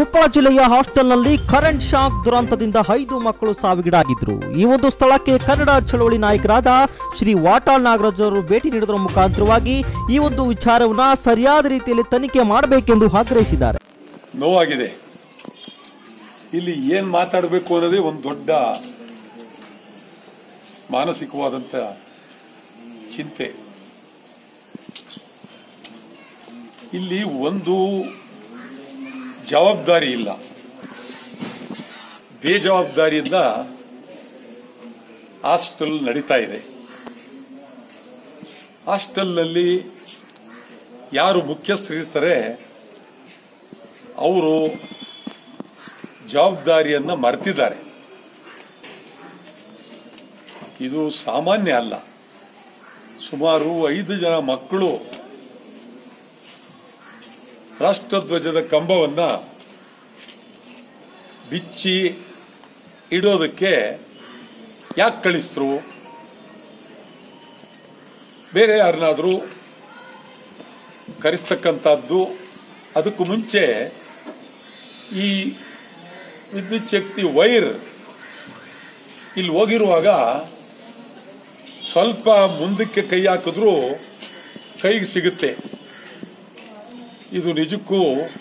ಕೊಪ್ಪಳ ಜಿಲ್ಲೆಯ ಹಾಸ್ಟೆಲ್ನಲ್ಲಿ current shock ದುರಂತದಿಂದ 5 ಮಕ್ಕಳು ಸಾವಿಗೀಡಾಗಿದ್ರು. ಈ ಒಂದು ಸ್ಥಳಕ್ಕೆ ಕನ್ನಡ ಚಳವಳಿ ನಾಯಕರಾದ ಶ್ರೀ ವಾಟಾಳ್ ನಾಗರಾಜ್ ಅವರು ಭೇಟಿ ನೀಡುವುದರ ಮುಖಾಂತರವಾಗಿ ಈ ಒಂದು ವಿಚಾರವನ್ನ ಸರಿಯಾದ ರೀತಿಯಲ್ಲಿ ತನಿಖೆ ಮಾಡಬೇಕೆಂದು ಆಗ್ರಹಿಸಿದ್ದಾರೆ. ನೋವಾಗಿದೆ. ಇಲ್ಲಿ ಏನ್ ಮಾತಾಡಬೇಕು ಅನ್ನೋದೇ ಒಂದು ದೊಡ್ಡ ಮಾನಸಿಕವಾದಂತ ಚಿಂತೆ. ಇಲ್ಲಿ ಒಂದು ಜವಾಬ್ದಾರಿ ಇಲ್ಲ, ಬೇಜವಾಬ್ದಾರಿಯಿಂದ ಹಾಸ್ಟೆಲ್ ನಡೀತಾ ಇದೆ. ಹಾಸ್ಟೆಲ್ನಲ್ಲಿ ಯಾರು ಮುಖ್ಯಸ್ಥರಿರ್ತಾರೆ ಅವರು ಜವಾಬ್ದಾರಿಯನ್ನ ಮರೆತಿದ್ದಾರೆ. ಇದು ಸಾಮಾನ್ಯ ಅಲ್ಲ. ಸುಮಾರು 5 ಜನ ಮಕ್ಕಳು ರಾಷ್ಟ್ರಧ್ವಜದ ಕಂಬವನ್ನ ಬಿಚ್ಚಿ ಇಡೋದಕ್ಕೆ ಯಾಕೆ ಕಳಿಸಿದ್ರು? ಬೇರೆ ಯಾರನ್ನಾದ್ರೂ ಕರೆಸ್ತಕ್ಕಂಥದ್ದು. ಅದಕ್ಕೂ ಮುಂಚೆ ಈ ವಿದ್ಯುತ್ ಶಕ್ತಿ ವೈರ್ ಇಲ್ಲಿ ಹೋಗಿರುವಾಗ ಸ್ವಲ್ಪ ಮುಂದಕ್ಕೆ ಕೈ ಹಾಕಿದ್ರೂ ಕೈಗೆ ಸಿಗುತ್ತೆ. ಇದು ನಿಜಕ್ಕೂ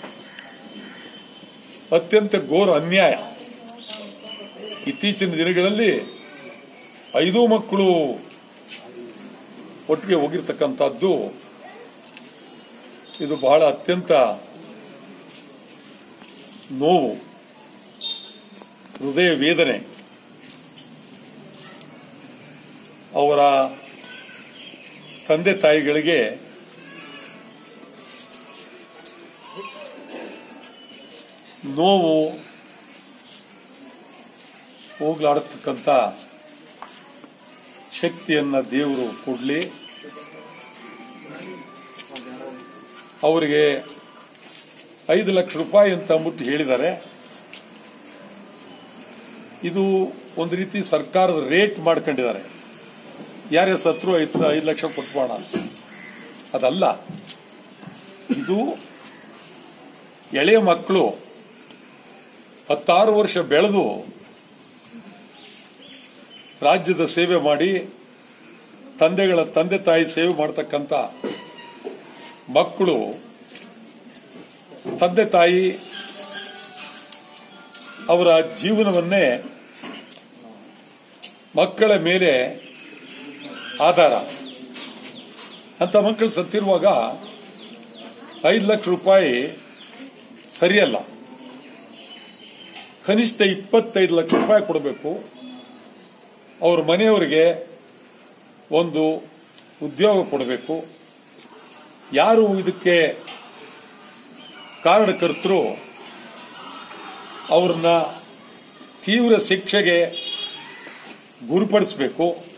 ಅತ್ಯಂತ ಘೋರ ಅನ್ಯಾಯ. ಇತ್ತೀಚಿನ ದಿನಗಳಲ್ಲಿ 5 ಮಕ್ಕಳು ಒಟ್ಟಿಗೆ ಹೋಗಿರ್ತಕ್ಕಂಥದ್ದು ಇದು ಬಹಳ ಅತ್ಯಂತ ನೋವು, ಹೃದಯ ವೇದನೆ. ಅವರ ತಂದೆ ತಾಯಿಗಳಿಗೆ ನೋವು ಹೋಗ್ಲಾಡಿಸ್ತಕ್ಕಂಥ ಶಕ್ತಿಯನ್ನ ದೇವರು ಕೊಡ್ಲಿ. ಅವರಿಗೆ 5 ಲಕ್ಷ ರೂಪಾಯಿ ಅಂತ ಅಂದ್ಬಿಟ್ಟು ಹೇಳಿದ್ದಾರೆ. ಇದು ಒಂದು ರೀತಿ ಸರ್ಕಾರದ ರೇಟ್ ಮಾಡ್ಕೊಂಡಿದ್ದಾರೆ. ಯಾರೇ ಸತ್ರು 5 ಲಕ್ಷ ಕೊಟ್ಬೋಣ, ಅದಲ್ಲ. ಇದು ಎಳೆಯ ಮಕ್ಕಳು 16 ವರ್ಷ ಬೆಳೆದು ರಾಜ್ಯದ ಸೇವೆ ಮಾಡಿ ತಂದೆಗಳ ತಂದೆ ತಾಯಿ ಸೇವೆ ಮಾಡತಕ್ಕಂಥ ಮಕ್ಕಳು, ತಂದೆ ತಾಯಿ ಅವರ ಜೀವನವನ್ನೇ ಮಕ್ಕಳ ಮೇಲೆ ಆಧಾರ. ಅಂತ ಮಕ್ಕಳು ಸತ್ತಿರುವಾಗ 5 ಲಕ್ಷ ರೂಪಾಯಿ ಸರಿಯಲ್ಲ. ಕನಿಷ್ಠ 25 ಲಕ್ಷ ರೂಪಾಯಿ ಕೊಡಬೇಕು. ಅವ್ರ ಮನೆಯವರಿಗೆ ಒಂದು ಉದ್ಯೋಗ ಕೊಡಬೇಕು. ಯಾರು ಇದಕ್ಕೆ ಕಾರಣಕರ್ತರು ಅವ್ರನ್ನ ತೀವ್ರ ಶಿಕ್ಷೆಗೆ ಗುರಿಪಡಿಸಬೇಕು.